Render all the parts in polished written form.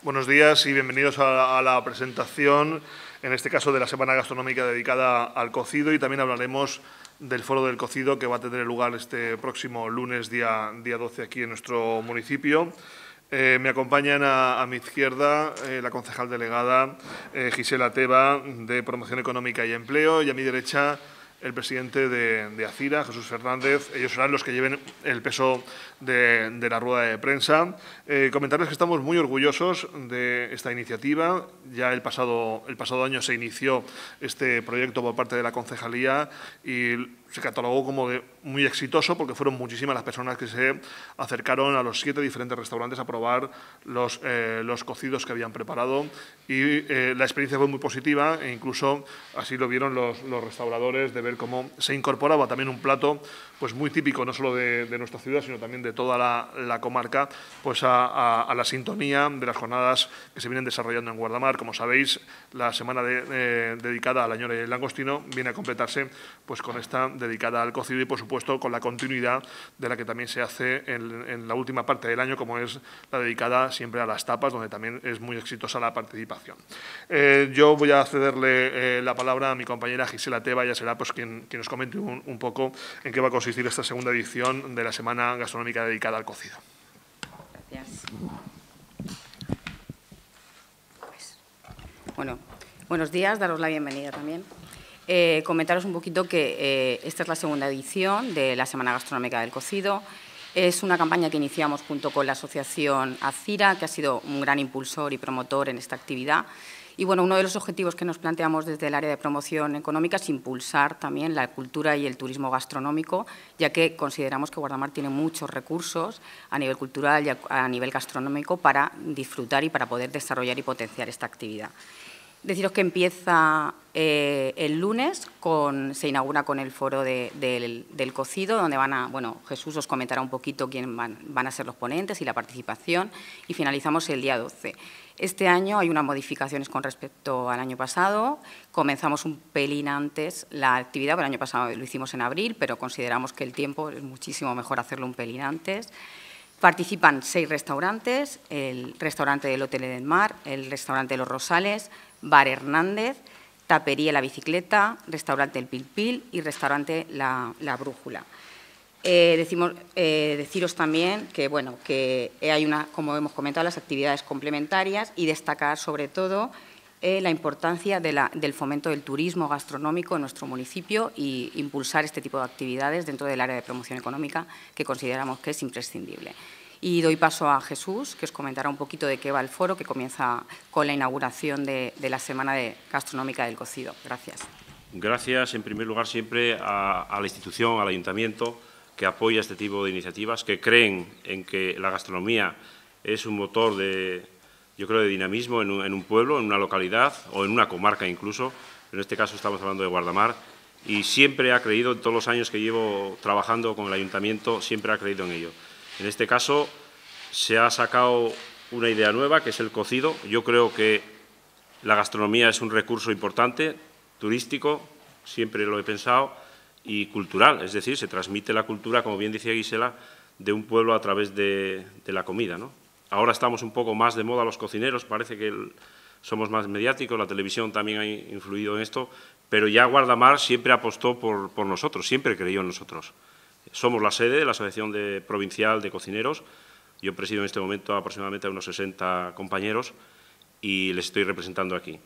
Buenos días y bienvenidos a la presentación, en este caso de la Semana Gastronómica dedicada al cocido, y también hablaremos del Foro del Cocido que va a tener lugar este próximo lunes, día 12, aquí en nuestro municipio. Me acompañan a mi izquierda la concejal delegada Gisela Teba, de Promoción Económica y Empleo, y a mi derecha el presidente de ACIRA, Jesús Fernández. Ellos serán los que lleven el peso de la rueda de prensa. Comentarles que estamos muy orgullosos de esta iniciativa. Ya el pasado año se inició este proyecto por parte de la concejalía y se catalogó como muy exitoso porque fueron muchísimas las personas que se acercaron a los 7 diferentes restaurantes a probar los cocidos que habían preparado, y la experiencia fue muy positiva, e incluso así lo vieron los restauradores, de ver cómo se incorporaba también un plato pues muy típico, no solo de nuestra ciudad, sino también de toda la comarca, pues a la sintonía de las jornadas que se vienen desarrollando en Guardamar. Como sabéis, la semana dedicada al añoro y el langostino viene a completarse pues con esta dedicada al cocido y, por supuesto, con la continuidad de la que también se hace en la última parte del año, como es la dedicada siempre a las tapas, donde también es muy exitosa la participación. Yo voy a cederle la palabra a mi compañera Gisela Teba. Ella será pues quien nos comente un poco en qué va a consistir esta segunda edición de la Semana Gastronómica dedicada al cocido. Gracias. Bueno, buenos días, daros la bienvenida también. Comentaros un poquito que esta es la segunda edición de la Semana Gastronómica del Cocido. Es una campaña que iniciamos junto con la asociación ACIRA, que ha sido un gran impulsor y promotor en esta actividad. Y bueno, uno de los objetivos que nos planteamos desde el área de promoción económica es impulsar también la cultura y el turismo gastronómico, ya que consideramos que Guardamar tiene muchos recursos a nivel cultural y a nivel gastronómico para disfrutar y para poder desarrollar y potenciar esta actividad. Deciros que empieza el lunes, se inaugura con el foro del cocido, donde Jesús os comentará un poquito quién van a ser los ponentes y la participación, y finalizamos el día 12. Este año hay unas modificaciones con respecto al año pasado. Comenzamos un pelín antes la actividad, el año pasado lo hicimos en abril, pero consideramos que el tiempo es muchísimo mejor hacerlo un pelín antes. Participan 6 restaurantes: el restaurante del Hotel del Mar, el restaurante de Los Rosales, Bar Hernández, Tapería La Bicicleta, restaurante El Pil Pil y restaurante La Brújula. Deciros también que, hay como hemos comentado, las actividades complementarias, y destacar sobre todo la importancia del fomento del turismo gastronómico en nuestro municipio y impulsar este tipo de actividades dentro del área de promoción económica, que consideramos que es imprescindible. Y doy paso a Jesús, que os comentará un poquito de qué va el foro, que comienza con la inauguración de la Semana Gastronómica del Cocido. Gracias. Gracias, en primer lugar, siempre a la institución, al ayuntamiento, que apoya este tipo de iniciativas, que creen en que la gastronomía es un motor de dinamismo en un pueblo, en una localidad o en una comarca incluso. En este caso estamos hablando de Guardamar, y siempre ha creído, en todos los años que llevo trabajando con el ayuntamiento, siempre ha creído en ello. En este caso se ha sacado una idea nueva, que es el cocido. Yo creo que la gastronomía es un recurso importante, turístico, siempre lo he pensado, y cultural, es decir, se transmite la cultura, como bien decía Gisela, de un pueblo a través de la comida, ¿no? Ahora estamos un poco más de moda los cocineros, parece que somos más mediáticos, la televisión también ha influido en esto, pero ya Guardamar siempre apostó por nosotros, siempre creyó en nosotros. Somos la sede de la Asociación Provincial de Cocineros. Yo presido en este momento aproximadamente a unos 60 compañeros y les estoy representando aquí.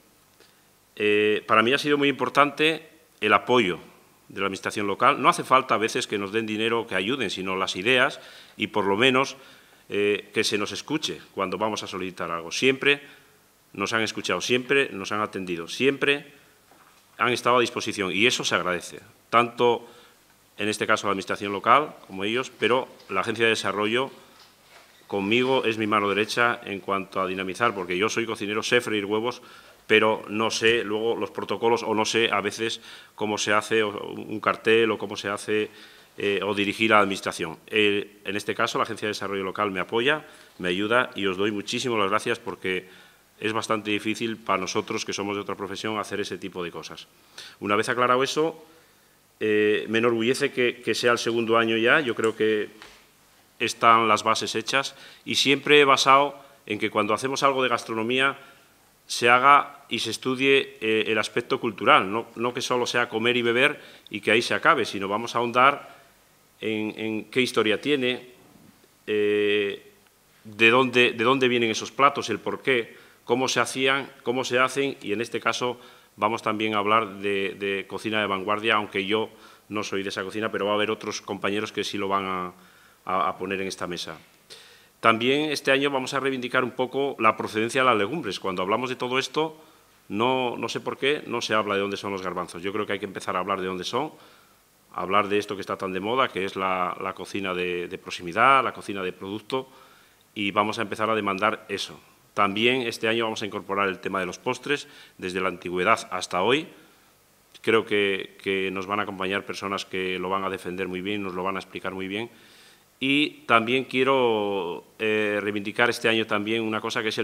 Para mí ha sido muy importante el apoyo de la Administración local. No hace falta a veces que nos den dinero, que ayuden, sino las ideas, y por lo menos que se nos escuche cuando vamos a solicitar algo. Siempre nos han escuchado, siempre nos han atendido, siempre han estado a disposición, y eso se agradece, tanto en este caso la Administración local como ellos, pero la Agencia de Desarrollo conmigo es mi mano derecha en cuanto a dinamizar, porque yo soy cocinero, sé freír huevos, pero no sé luego los protocolos, o no sé a veces cómo se hace un cartel o cómo se hace o dirigir a la Administración. En este caso, la Agencia de Desarrollo Local me apoya, me ayuda, y os doy muchísimas las gracias, porque es bastante difícil para nosotros, que somos de otra profesión, hacer ese tipo de cosas. Una vez aclarado eso, me enorgullece que sea el segundo año ya. Yo creo que están las bases hechas, y siempre he basado en que cuando hacemos algo de gastronomía se haga y se estudie el aspecto cultural, no que solo sea comer y beber y que ahí se acabe, sino vamos a ahondar en qué historia tiene, de dónde vienen esos platos, el por qué, cómo se hacían, cómo se hacen, y en este caso vamos también a hablar de cocina de vanguardia, aunque yo no soy de esa cocina, pero va a haber otros compañeros que sí lo van a poner en esta mesa. También este año vamos a reivindicar un poco la procedencia de las legumbres. Cuando hablamos de todo esto, no sé por qué, no se habla de dónde son los garbanzos. Yo creo que hay que empezar a hablar de dónde son, hablar de esto que está tan de moda, que es la cocina de proximidad, la cocina de producto, y vamos a empezar a demandar eso. También este año vamos a incorporar el tema de los postres, desde la antigüedad hasta hoy. Creo que nos van a acompañar personas que lo van a defender muy bien, nos lo van a explicar muy bien. Y también quiero reivindicar este año también una cosa que es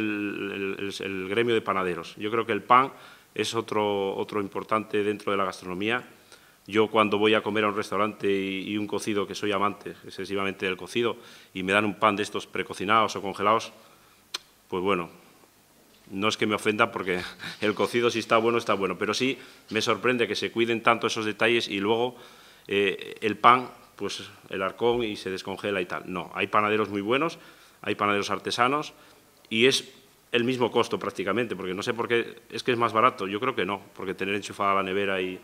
el gremio de panaderos. Yo creo que el pan es otro importante dentro de la gastronomía. Yo cuando voy a comer a un restaurante y un cocido, que soy amante excesivamente del cocido, y me dan un pan de estos precocinados o congelados, pues bueno, no es que me ofenda porque el cocido si está bueno, pero sí me sorprende que se cuiden tanto esos detalles y luego el pan, pues el arcón y se descongela y tal. No, hay panaderos muy buenos, hay panaderos artesanos y es el mismo costo prácticamente, porque no sé por qué, es que es más barato, yo creo que no, porque tener enchufada la nevera y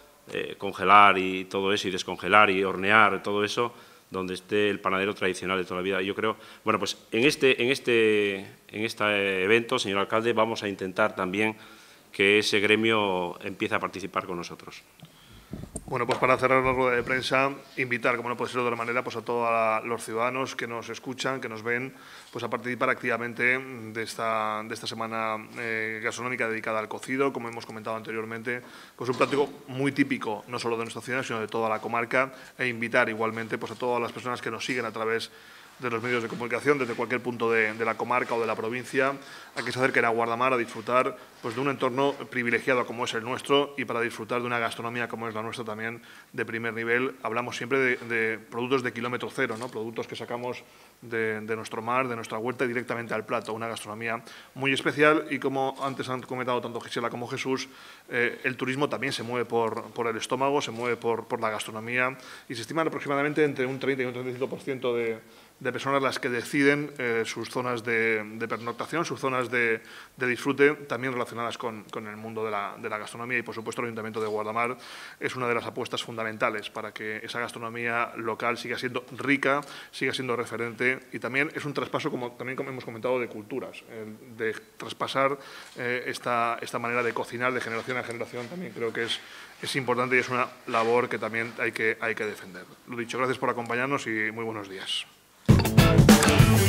congelar y todo eso, y descongelar y hornear, todo eso, donde esté el panadero tradicional de toda la vida. Yo creo, bueno, pues en este evento, señor alcalde, vamos a intentar también que ese gremio empiece a participar con nosotros. Bueno, pues para cerrar la rueda de prensa, invitar, como no puede ser de otra manera, pues a todos los ciudadanos que nos escuchan, que nos ven, pues a participar activamente de esta semana gastronómica dedicada al cocido. Como hemos comentado anteriormente, pues un plato muy típico, no solo de nuestra ciudad, sino de toda la comarca, e invitar igualmente pues a todas las personas que nos siguen a través de los medios de comunicación, desde cualquier punto de la comarca o de la provincia, a que se acerquen a Guardamar a disfrutar pues, de un entorno privilegiado como es el nuestro y para disfrutar de una gastronomía como es la nuestra también de primer nivel. Hablamos siempre de productos de kilómetro cero, ¿no? Productos que sacamos de nuestro mar, de nuestra huerta y directamente al plato. Una gastronomía muy especial y, como antes han comentado tanto Gisela como Jesús, el turismo también se mueve por el estómago, se mueve por la gastronomía y se estiman aproximadamente entre un 30 y un 35% de personas las que deciden sus zonas de pernoctación, sus zonas de disfrute, también relacionadas con el mundo de la gastronomía. Y, por supuesto, el Ayuntamiento de Guardamar es una de las apuestas fundamentales para que esa gastronomía local siga siendo rica, siga siendo referente. Y también es un traspaso, como hemos comentado, de culturas, de traspasar esta manera de cocinar de generación a generación. También creo que es importante y es una labor que también hay que defender. Lo dicho, gracias por acompañarnos y muy buenos días.